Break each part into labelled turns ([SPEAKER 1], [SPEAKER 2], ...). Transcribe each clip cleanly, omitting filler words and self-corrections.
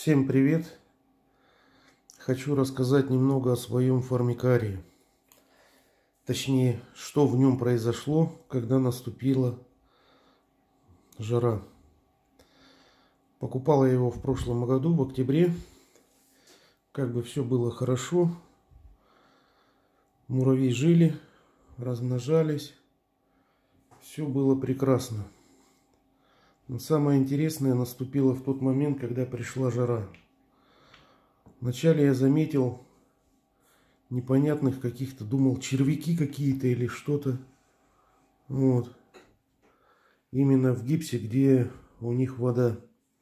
[SPEAKER 1] Всем привет! Хочу рассказать немного о своем формикарии. Точнее, что в нем произошло, когда наступила жара. Покупал я его в прошлом году, в октябре. Как бы все было хорошо. Муравьи жили, размножались. Все было прекрасно. Но самое интересное наступило в тот момент, когда пришла жара. Вначале я заметил непонятных каких-то, думал, червяки какие-то или что-то. Вот. Именно в гипсе, где у них вода.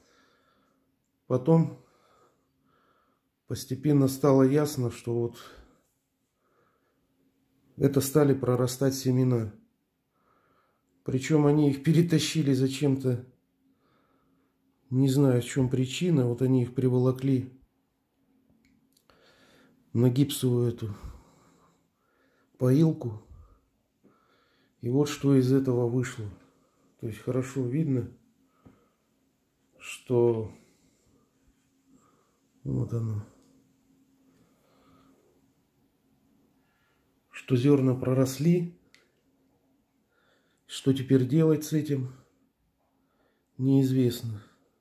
[SPEAKER 1] Потом постепенно стало ясно, что вот это стали прорастать семена. Причем они их перетащили зачем-то. Не знаю, в чем причина. Вот они их приволокли на гипсовую эту поилку. И вот что из этого вышло. То есть хорошо видно, что вот оно. Что зерна проросли. Что теперь делать с этим, неизвестно.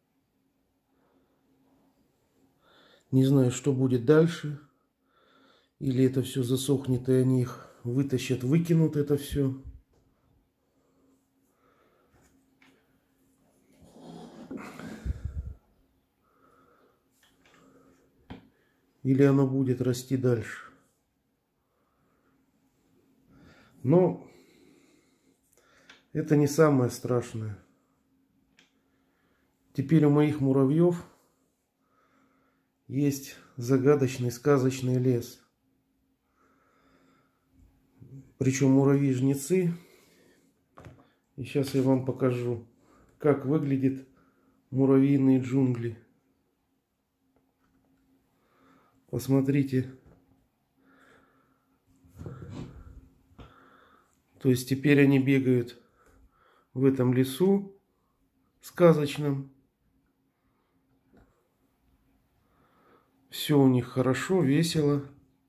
[SPEAKER 1] Не знаю, что будет дальше. Или это все засохнет, и они их вытащат, выкинут это все. Или оно будет расти дальше. Но это не самое страшное. Теперь у моих муравьев есть загадочный сказочный лес. Причем муравьи-жнецы. И сейчас я вам покажу, как выглядят муравьиные джунгли. Посмотрите. То есть теперь они бегают в этом лесу сказочном. Все у них хорошо, весело.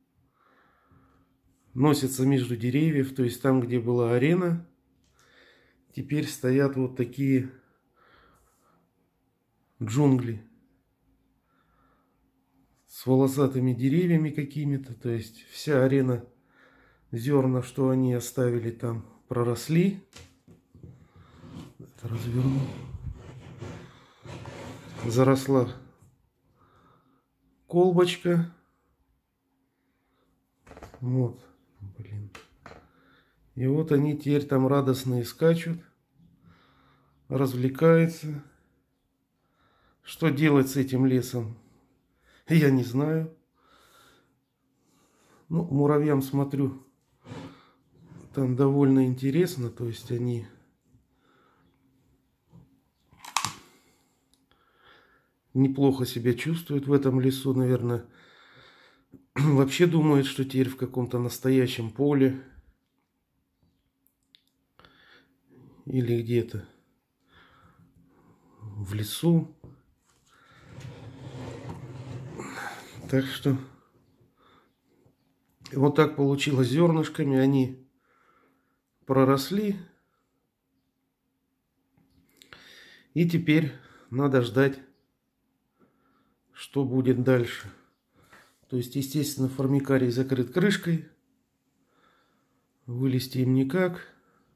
[SPEAKER 1] Носятся между деревьев. То есть там, где была арена, теперь стоят вот такие джунгли. С волосатыми деревьями какими-то. То есть вся арена, зерна, что они оставили там, проросли. Это разверну. Заросла колбочка. Вот. Блин. И вот они теперь там радостные скачут. Развлекаются. Что делать с этим лесом? Я не знаю. Ну, муравьям смотрю. Там довольно интересно. То есть они неплохо себя чувствуют в этом лесу, наверное. Вообще думают, что теперь в каком-то настоящем поле. Или где-то в лесу. Так что вот так получилось зернышками. Они проросли. И теперь надо ждать, что будет дальше. То есть, естественно, формикарий закрыт крышкой. Вылезти им никак.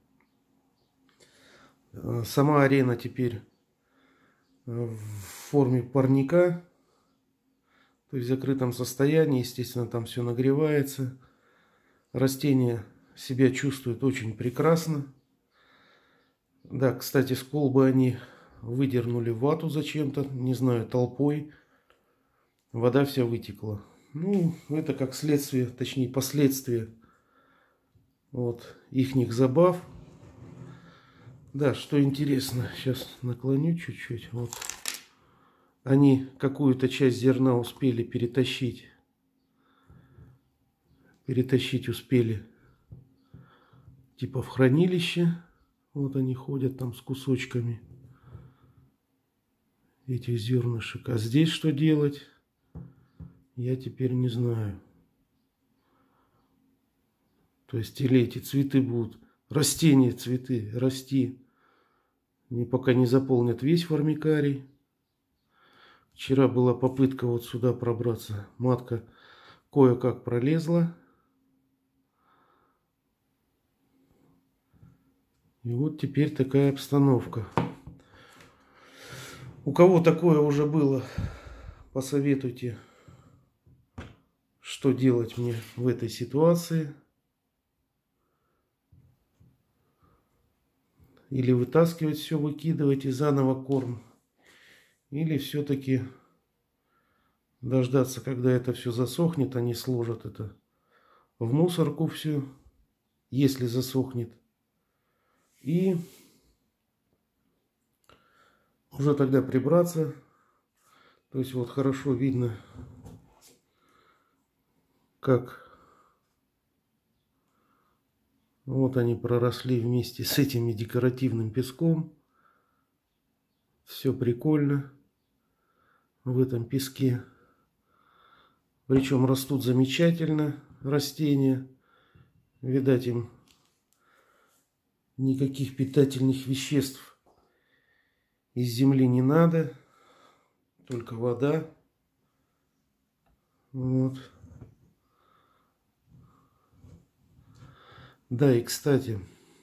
[SPEAKER 1] Сама арена теперь в форме парника. То есть в закрытом состоянии. Естественно, там все нагревается. Растения себя чувствуют очень прекрасно. Да, кстати, с колбы они выдернули вату зачем-то. Не знаю, толпой. Вода вся вытекла. Ну, это как следствие, точнее последствия вот ихних забав. Да, что интересно, сейчас наклоню чуть-чуть. Вот. Они какую-то часть зерна успели перетащить. Перетащить успели типа в хранилище. Вот они ходят там с кусочками. этих зернышек. А здесь что делать, я теперь не знаю. То есть или эти цветы будут, растения, цветы, расти, пока не заполнят весь формикарий. Вчера была попытка вот сюда пробраться. Матка кое-как пролезла. И вот теперь такая обстановка. У кого такое уже было, посоветуйте, что делать мне в этой ситуации. Или вытаскивать все, выкидывать и заново корм. Или все-таки дождаться, когда это все засохнет, они сложат это в мусорку все, если засохнет. И уже тогда прибраться. То есть вот хорошо видно, как вот они проросли вместе с этим декоративным песком. Все прикольно в этом песке. Причем растут замечательно растения. Видать, им никаких питательных веществ из земли не надо. Только вода. Вот. Да, и кстати,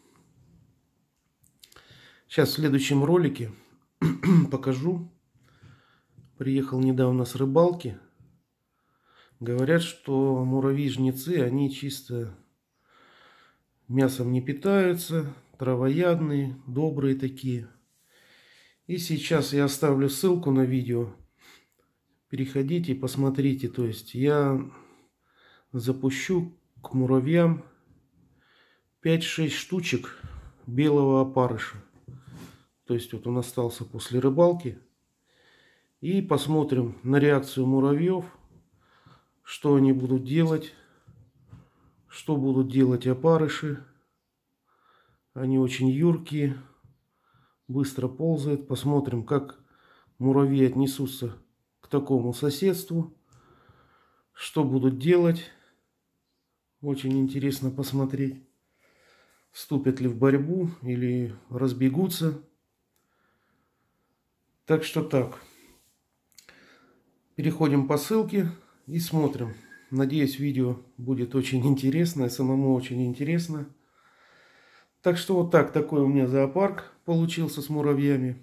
[SPEAKER 1] сейчас в следующем ролике покажу. Приехал недавно с рыбалки. Говорят, что муравьи-жнецы, они чисто мясом не питаются, травоядные, добрые такие. И сейчас я оставлю ссылку на видео. Переходите и посмотрите. То есть я запущу к муравьям 5-6 штучек белого опарыша. То есть вот он остался после рыбалки. И посмотрим на реакцию муравьев, что они будут делать, что будут делать опарыши. Они очень юркие, быстро ползают. Посмотрим, как муравьи отнесутся к такому соседству, что будут делать. Очень интересно посмотреть, вступят ли в борьбу или разбегутся. Так что так. Переходим по ссылке и смотрим. Надеюсь, видео будет очень интересно, самому очень интересно. Так что вот так, такой у меня зоопарк получился с муравьями.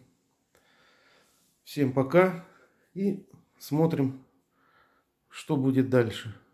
[SPEAKER 1] Всем пока и смотрим, что будет дальше.